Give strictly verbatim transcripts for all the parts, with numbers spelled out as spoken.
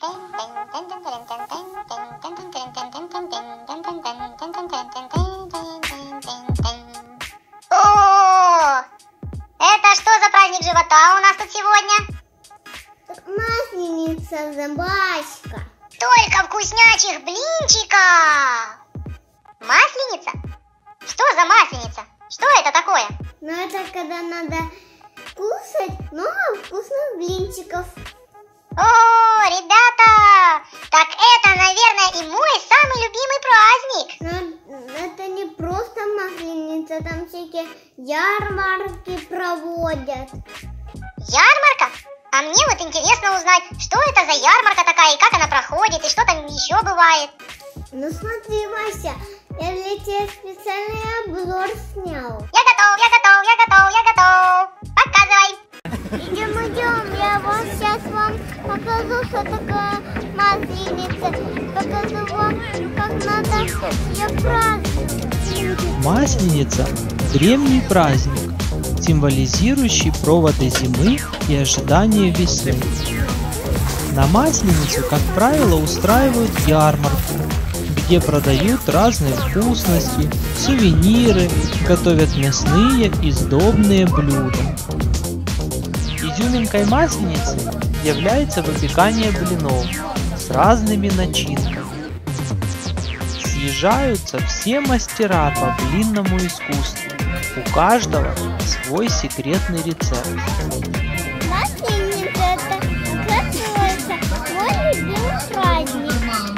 О, это что за праздник живота у нас тут сегодня? Масленица, забачка. Только вкуснячих блинчиков! Масленица? Что за масленица? Что это такое? Ну это когда надо кушать много вкусных блинчиков. О, ребята! Так это, наверное, и мой самый любимый праздник. Но это не просто масленица, там всякие ярмарки проводят. Ярмарка? А мне вот интересно узнать, что это за ярмарка такая, и как она проходит, и что там еще бывает. Ну смотри, Вася, я для тебя специальный обзор снял. Я готов, я готов, я готов, я готов. Показывай. Идем, идем, я вот сейчас вам покажу, что такое масленица. Покажу вам, как надо ее праздновать. Масленица – древний праздник, символизирующий проводы зимы и ожидание весны. На Масленицу, как правило, устраивают ярмарку, где продают разные вкусности, сувениры, готовят мясные и сдобные блюда. Изюминкой Масленицы является выпекание блинов с разными начинками. Съезжаются все мастера по блинному искусству, у каждого свой секретный рецепт. Масленица — это, оказывается, мой любимый праздник.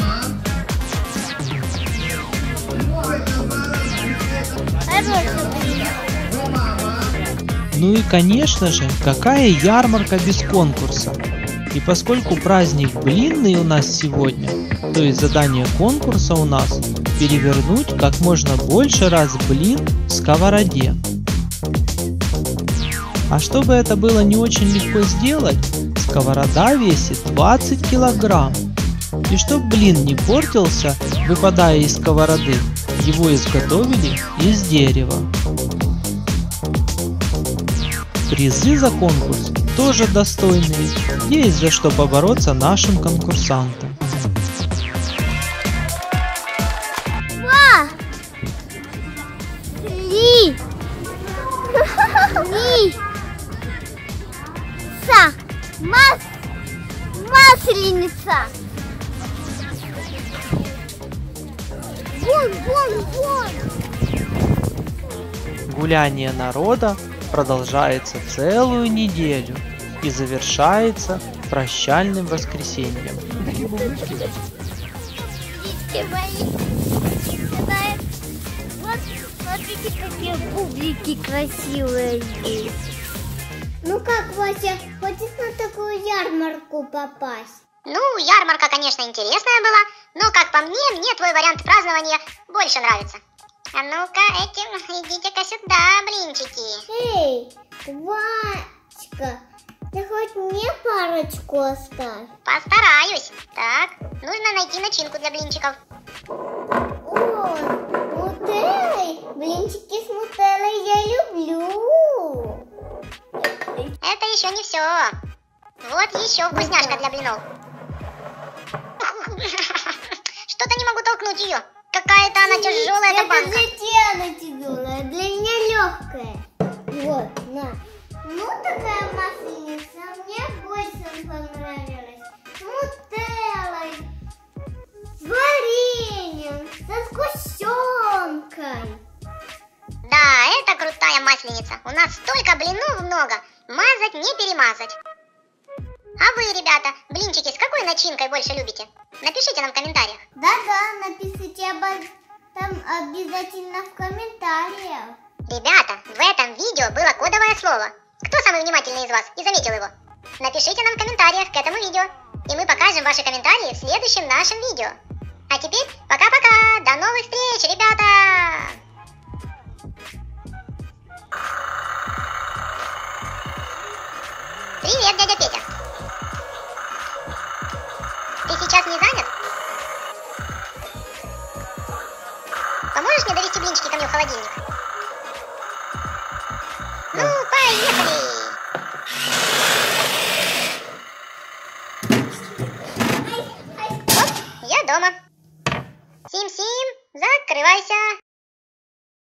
Ну и конечно же, какая ярмарка без конкурса? И поскольку праздник блинный у нас сегодня, то есть задание конкурса у нас перевернуть как можно больше раз блин в сковороде. А чтобы это было не очень легко сделать, сковорода весит двадцать килограмм. И чтобы блин не портился, выпадая из сковороды, его изготовили из дерева. Призы за конкурс тоже достойные, есть за что побороться нашим конкурсантам. Два, три, три, са, мас, масленица. Вон, вон, вон. Гуляние народа продолжается целую неделю и завершается прощальным воскресеньем. Вот смотрите, какие бублики красивые здесь. Ну как, Вася, хочешь на такую ярмарку попасть? Ну, ярмарка, конечно, интересная была, но, как по мне, мне твой вариант празднования больше нравится. А ну-ка, эти, идите-ка сюда, блинчики. Эй, Вачка, ты хоть мне парочку оставь? Постараюсь. Так, нужно найти начинку для блинчиков. О, нутеллой. Блинчики с нутеллой я люблю. Это еще не все. Вот еще вкусняшка для блинов. Что-то не могу толкнуть ее. Какая-то она тяжелая, эта банка. Это для тебя она тяжелая, для меня легкая. Вот, на. Ну, такая масленица мне больше понравилась. С нутеллой, с вареньем, со сгущенкой. Да, это крутая масленица. У нас столько блинов много. Мазать не перемазать. А вы, ребята, блинчики с какой начинкой больше любите? Напишите нам в комментариях. Да-да, напишите об этом обязательно в комментариях. Ребята, в этом видео было кодовое слово. Кто самый внимательный из вас и заметил его? Напишите нам в комментариях к этому видео, и мы покажем ваши комментарии в следующем нашем видео. А теперь пока-пока, до новых встреч, ребята! Привет, дядя Петя. Ты сейчас не занят? Поможешь мне довести блинчики ко мне в холодильник? Ну, поехали! дома. Сим-Сим, закрывайся.